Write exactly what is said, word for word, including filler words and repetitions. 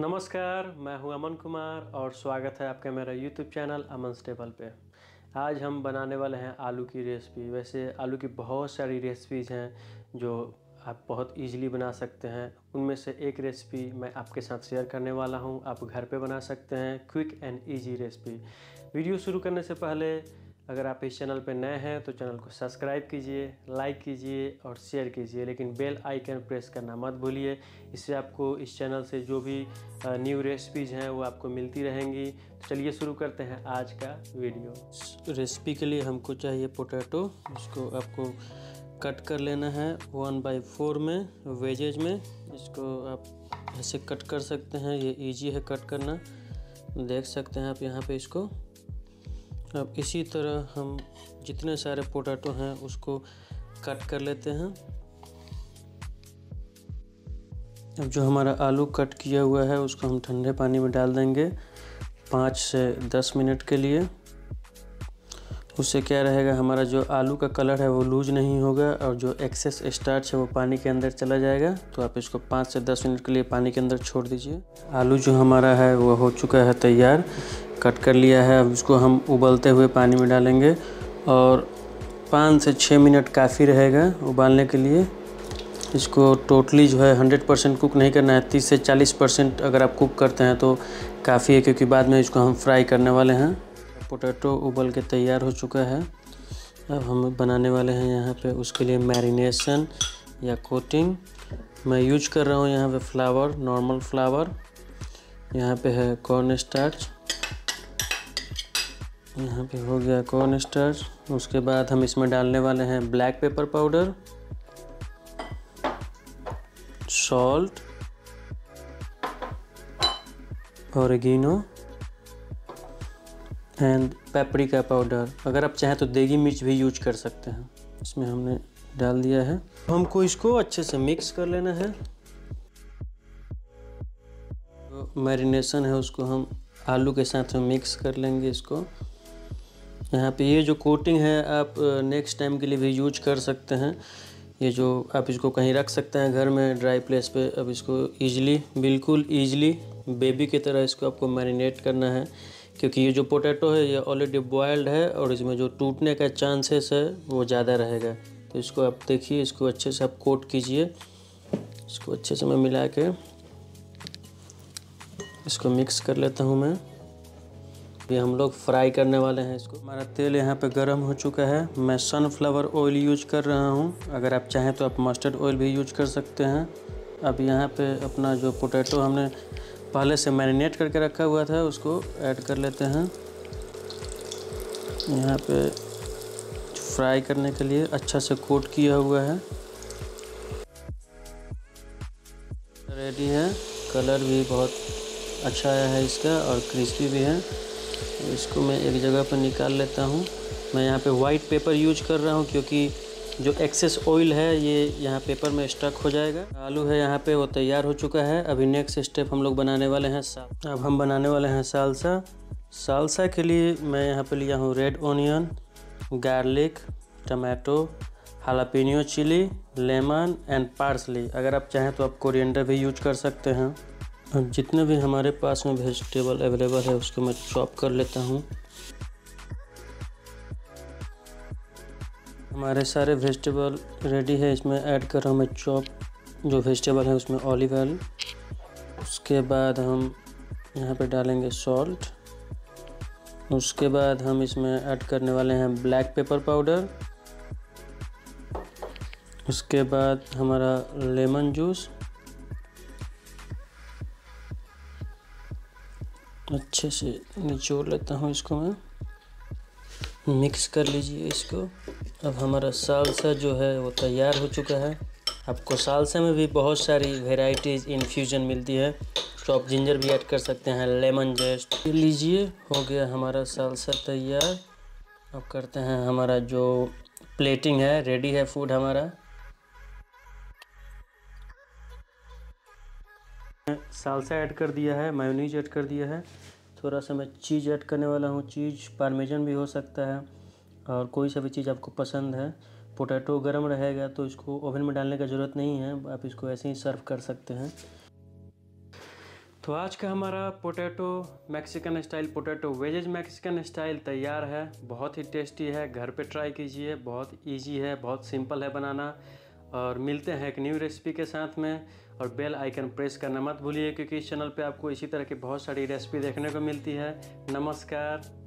नमस्कार, मैं हूं अमन कुमार और स्वागत है आपका मेरा यूट्यूब चैनल अमन टेबल पे। आज हम बनाने वाले हैं आलू की रेसिपी। वैसे आलू की बहुत सारी रेसिपीज़ हैं जो आप बहुत इजीली बना सकते हैं। उनमें से एक रेसिपी मैं आपके साथ शेयर करने वाला हूं। आप घर पे बना सकते हैं, quick and easy recipe. Video शुरू करने से पहले अगर आप इस चैनल पर नए हैं तो चैनल को सब्सक्राइब कीजिए, लाइक कीजिए और शेयर कीजिए, लेकिन बेल आइकन प्रेस करना मत भूलिए। इससे आपको इस चैनल से जो भी न्यू रेसिपीज़ हैं वो आपको मिलती रहेंगी। तो चलिए शुरू करते हैं आज का वीडियो। रेसिपी के लिए हमको चाहिए पोटैटो। इसको आपको कट कर लेना है वन बाई फोर में वेजेज में। इसको आप ऐसे कट कर सकते हैं, ये इजी है कट करना, देख सकते हैं आप यहाँ पे इसको। अब इसी तरह हम जितने सारे पोटैटो हैं उसको कट कर लेते हैं। अब जो हमारा आलू कट किया हुआ है उसको हम ठंडे पानी में डाल देंगे पाँच से दस मिनट के लिए। उससे क्या रहेगा, हमारा जो आलू का कलर है वो लूज नहीं होगा और जो एक्सेस स्टार्च है वो पानी के अंदर चला जाएगा। तो आप इसको पाँच से दस मिनट के लिए पानी के अंदर छोड़ दीजिए। आलू जो हमारा है वो हो चुका है तैयार, कट कर लिया है। अब इसको हम उबलते हुए पानी में डालेंगे और पाँच से छः मिनट काफ़ी रहेगा उबालने के लिए। इसको टोटली जो है हंड्रेड परसेंट कुक नहीं करना है, तीस से चालीस परसेंट अगर आप कुक करते हैं तो काफ़ी है, क्योंकि बाद में इसको हम फ्राई करने वाले हैं। पोटैटो उबल के तैयार हो चुका है। अब हम बनाने वाले हैं यहाँ पे उसके लिए मैरिनेशन या कोटिंग। मैं यूज कर रहा हूँ यहाँ पे फ्लावर, नॉर्मल फ्लावर। यहाँ पे है कॉर्न स्टार्च, यहाँ पे हो गया कॉर्न स्टार्च। उसके बाद हम इसमें डालने वाले हैं black pepper powder, salt, oregano and paprika powder. अगर आप चाहें तो देगी मिर्च भी यूज कर सकते हैं। इसमें हमने डाल दिया है। हमको इसको अच्छे से मिक्स कर लेना है। तो मैरिनेशन है उसको हम आलू के साथ में मिक्स कर लेंगे इसको। यहाँ पे ये जो कोटिंग है आप नेक्स्ट टाइम के लिए भी यूज कर सकते हैं। ये जो आप इसको कहीं रख सकते हैं घर में ड्राई प्लेस पे। अब इसको इजीली, बिल्कुल इजीली बेबी की तरह इसको आपको मैरिनेट करना है, क्योंकि ये जो पोटैटो है ये ऑलरेडी बॉयल्ड है और इसमें जो टूटने का चांसेस है वो ज़्यादा रहेगा। तो इसको आप देखिए, इसको अच्छे से आप कोट कीजिए। इसको अच्छे से मैं मिला के इसको मिक्स कर लेता हूँ मैं। ये हम लोग फ्राई करने वाले हैं इसको। हमारा तेल यहाँ पे गर्म हो चुका है। मैं सनफ्लावर ऑयल यूज कर रहा हूँ। अगर आप चाहें तो आप मस्टर्ड ऑयल भी यूज कर सकते हैं। अब यहाँ पे अपना जो पोटैटो हमने पहले से मैरिनेट करके रखा हुआ था उसको ऐड कर लेते हैं यहाँ पे फ्राई करने के लिए। अच्छा से कोट किया हुआ है, रेडी है। कलर भी बहुत अच्छा आया है इसका और क्रिस्पी भी है। इसको मैं एक जगह पर निकाल लेता हूँ। मैं यहाँ पे वाइट पेपर यूज कर रहा हूँ क्योंकि जो एक्सेस ऑयल है ये यहाँ पेपर में स्टक हो जाएगा। आलू है यहाँ पे वो तैयार हो चुका है। अभी नेक्स्ट स्टेप हम लोग बनाने वाले हैं साल। अब हम बनाने वाले हैं सालसा। सालसा के लिए मैं यहाँ पे लिया हूँ red onion, garlic, tomato, jalapeno chilli, lemon and parsley. अगर आप चाहें तो आप कोरिएंडर भी यूज कर सकते हैं। अब जितने भी हमारे पास में वेजिटेबल अवेलेबल है उसको मैं चॉप कर लेता हूँ। हमारे सारे वेजिटेबल रेडी है। इसमें ऐड कर रहा हूँ मैं चॉप जो वेजिटेबल है उसमें ऑलिव ऑयल। उसके बाद हम यहाँ पे डालेंगे सॉल्ट। उसके बाद हम इसमें ऐड करने वाले हैं ब्लैक पेपर पाउडर। उसके बाद हमारा लेमन जूस। अच्छे से निचोड़ लेता हूँ इसको मैं, मिक्स कर लीजिए इसको। अब हमारा सालसा जो है वो तैयार हो चुका है। आपको सालसा में भी बहुत सारी वेराइटीज़ इन्फ्यूजन मिलती है। चॉप जिंजर भी ऐड कर सकते हैं, लेमन जेस्ट लीजिए। हो गया हमारा सालसा तैयार। अब करते हैं हमारा जो प्लेटिंग है, रेडी है फूड हमारा। सालसा ऐड कर दिया है, मेयोनीज ऐड कर दिया है। थोड़ा सा मैं चीज़ ऐड करने वाला हूँ। चीज़ पार्मेजन भी हो सकता है और कोई सा भी चीज़ आपको पसंद है। पोटैटो गर्म रहेगा तो इसको ओवन में डालने का ज़रूरत नहीं है, आप इसको ऐसे ही सर्व कर सकते हैं। तो आज का हमारा potato Mexican style potato wedges Mexican style तैयार है। बहुत ही टेस्टी है, घर पे ट्राई कीजिए। बहुत इजी है, बहुत सिंपल है बनाना। और मिलते हैं एक न्यू रेसिपी के साथ में। और बेल आइकन प्रेस करना मत भूलिए, क्योंकि इस चैनल पे आपको इसी तरह की बहुत सारी रेसिपी देखने को मिलती है। नमस्कार।